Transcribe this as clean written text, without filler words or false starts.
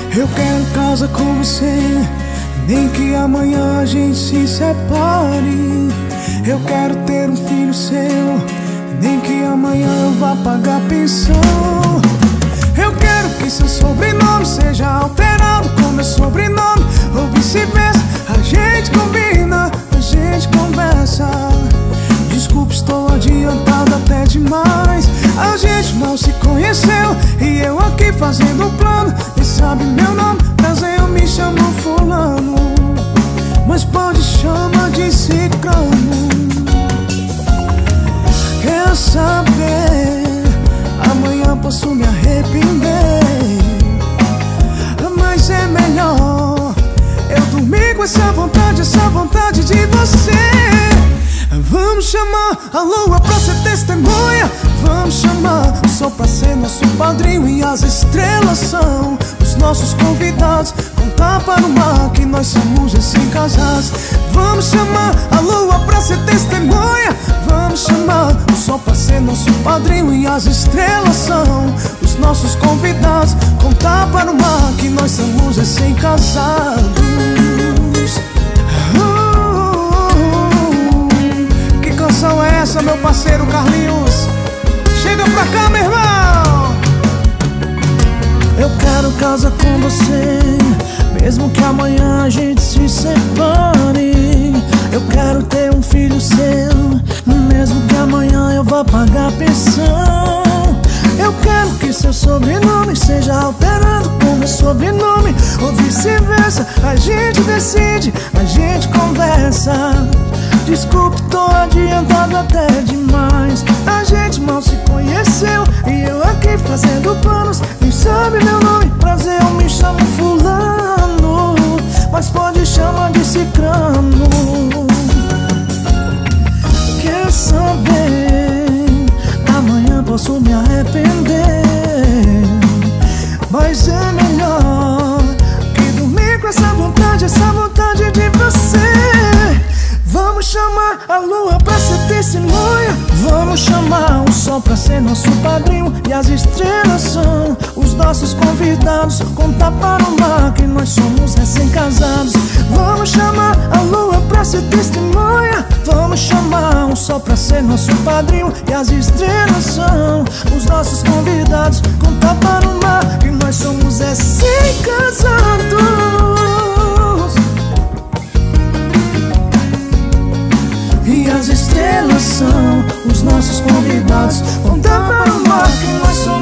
Eu quero casa com você, nem que amanhã a gente se separe. Eu quero ter um filho seu, nem que amanhã eu vá pagar pensão. Eu quero que seu sobrenome seja alterado com meu sobrenome, ou vice-versa. A gente combina, a gente conversa. Desculpa, estou adiantado até demais. A gente mal se conheceu e eu aqui fazendo um plano. Nem sabe meu nome, prazer, eu me chamo fulano, mas pode chamar de ciclano. Quer saber? Amanhã posso me arrepender, mas é melhor eu dormir com essa vontade de você. Vamos chamar a lua pra ser testemunha, vamos chamar o sol pra ser nosso padrinho, e as estrelas são os nossos convidados. Contar para o mar que nós somos recém-casados. Vamos chamar a lua pra ser testemunha, vamos chamar o sol pra ser nosso padrinho, e as estrelas são os nossos convidados. Contar para o mar que nós somos recém-casados. Que canção é essa, meu parceiro Carlinhos? Chega pra cá, meu irmão! Eu quero casa com você, mesmo que amanhã a gente se separe. Eu quero ter um filho seu, mesmo que amanhã eu vá pagar pensão. Eu quero que seu sobrenome seja alterado com meu sobrenome, ou vice-versa. A gente decide, a gente conversa. Desculpe, tô adiantado até demais. A gente mal se conheceu e eu aqui fazendo planos. Nem sabe meu nome, prazer, eu me chamo fulano, mas pode chamar de ciclano. Quer saber? Amanhã posso me arrepender, mas é melhor que dormir com essa vontade de você. Vamos chamar a lua pra ser testemunha, vamos chamar o sol pra ser nosso padrinho, e as estrelas são os nossos convidados. Contar para o mar que nós somos recém-casados. Vamos chamar a lua pra ser testemunha, vamos chamar o sol pra ser nosso padrinho, e as estrelas são os nossos convidados. Contar para o mar que nós somos recém-casados, e as estrelas são os nossos convidados. Contar para o mar que nós somos